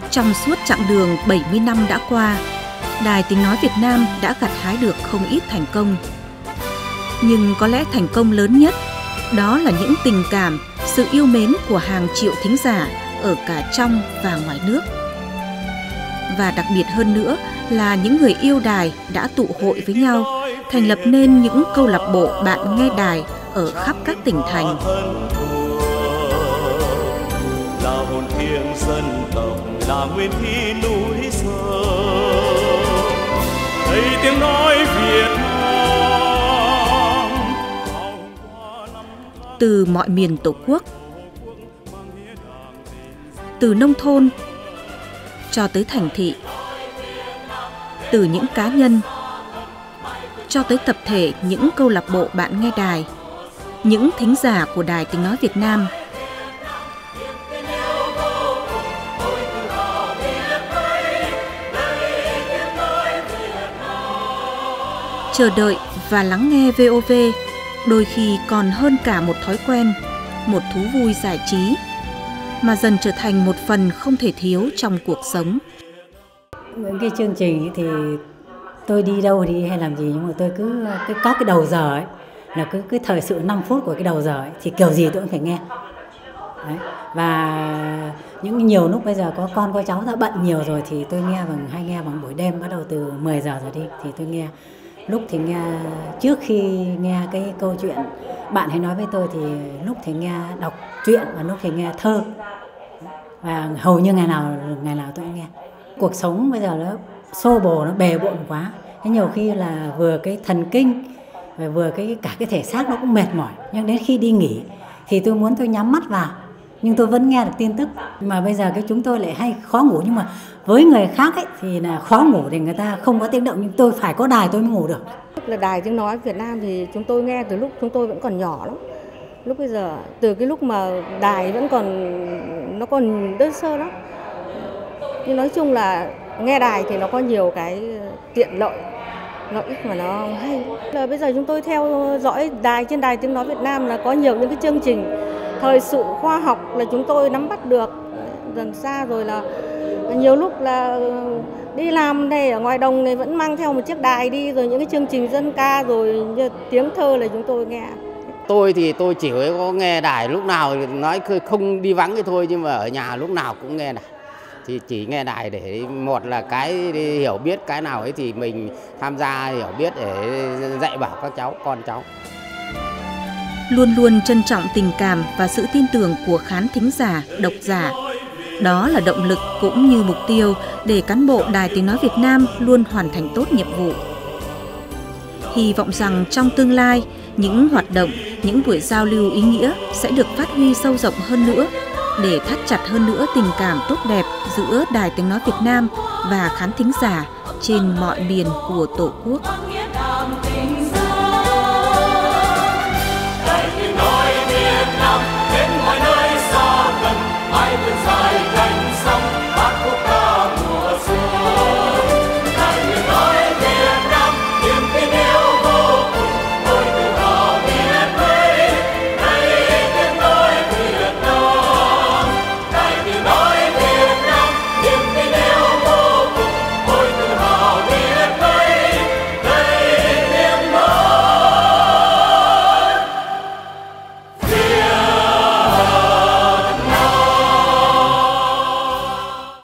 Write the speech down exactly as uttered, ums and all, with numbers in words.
Trong suốt chặng đường bảy mươi năm đã qua, Đài Tiếng Nói Việt Nam đã gặt hái được không ít thành công. Nhưng có lẽ thành công lớn nhất đó là những tình cảm, sự yêu mến của hàng triệu thính giả ở cả trong và ngoài nước. Và đặc biệt hơn nữa là những người yêu đài đã tụ hội với nhau, thành lập nên những câu lạc bộ bạn nghe đài ở khắp các tỉnh thành. Là hồn thiêng dân tộc, là nguyên khí núi sơ, đây tiếng nói Việt Nam. Từ mọi miền Tổ quốc, từ nông thôn cho tới thành thị, từ những cá nhân cho tới tập thể những câu lạc bộ bạn nghe đài, những thính giả của Đài Tiếng Nói Việt Nam. Chờ đợi và lắng nghe vê o vê đôi khi còn hơn cả một thói quen, một thú vui giải trí, mà dần trở thành một phần không thể thiếu trong cuộc sống. Những cái chương trình thì tôi đi đâu đi hay làm gì, nhưng mà tôi cứ cái các cái đầu giờ ấy là cứ cái thời sự năm phút của cái đầu giờ ấy, thì kiểu gì tôi cũng phải nghe. Đấy. Và những nhiều lúc bây giờ có con có cháu đã bận nhiều rồi thì tôi nghe bằng hay nghe bằng buổi đêm, bắt đầu từ mười giờ rồi đi thì tôi nghe. Lúc thì nghe trước khi nghe cái câu chuyện bạn hãy nói với tôi thì lúc thì nghe đọc truyện và lúc thì nghe thơ. Và hầu như ngày nào ngày nào tôi cũng nghe. Cuộc sống bây giờ nó xô bồ, nó bề bộn quá. Thế nhiều khi là vừa cái thần kinh và vừa cái cả cái thể xác nó cũng mệt mỏi. Nhưng đến khi đi nghỉ thì tôi muốn tôi nhắm mắt vào, nhưng tôi vẫn nghe được tin tức. Mà bây giờ cái chúng tôi lại hay khó ngủ, nhưng mà với người khác ấy thì là khó ngủ thì người ta không có tiếng động, nhưng tôi phải có đài tôi mới ngủ được. Là Đài Tiếng Nói Việt Nam thì chúng tôi nghe từ lúc chúng tôi vẫn còn nhỏ lắm. Lúc bây giờ từ cái lúc mà đài vẫn còn nó còn đơn sơ lắm. Nhưng nói chung là nghe đài thì nó có nhiều cái tiện lợi, lợi ích mà nó hay. Là bây giờ chúng tôi theo dõi đài trên Đài Tiếng Nói Việt Nam là có nhiều những cái chương trình thời sự khoa học là chúng tôi nắm bắt được dần xa, rồi là nhiều lúc là đi làm đây ở ngoài đồng này vẫn mang theo một chiếc đài đi, rồi những cái chương trình dân ca rồi tiếng thơ là chúng tôi nghe. Tôi thì tôi chỉ có nghe đài lúc nào nói không đi vắng thì thôi, nhưng mà ở nhà lúc nào cũng nghe đài. Thì chỉ nghe đài để một là cái hiểu biết cái nào ấy thì mình tham gia hiểu biết để dạy bảo các cháu, con cháu. Luôn luôn trân trọng tình cảm và sự tin tưởng của khán thính giả, độc giả. Đó là động lực cũng như mục tiêu để cán bộ Đài Tiếng Nói Việt Nam luôn hoàn thành tốt nhiệm vụ. Hy vọng rằng trong tương lai, những hoạt động, những buổi giao lưu ý nghĩa sẽ được phát huy sâu rộng hơn nữa để thắt chặt hơn nữa tình cảm tốt đẹp giữa Đài Tiếng Nói Việt Nam và khán thính giả trên mọi miền của Tổ quốc.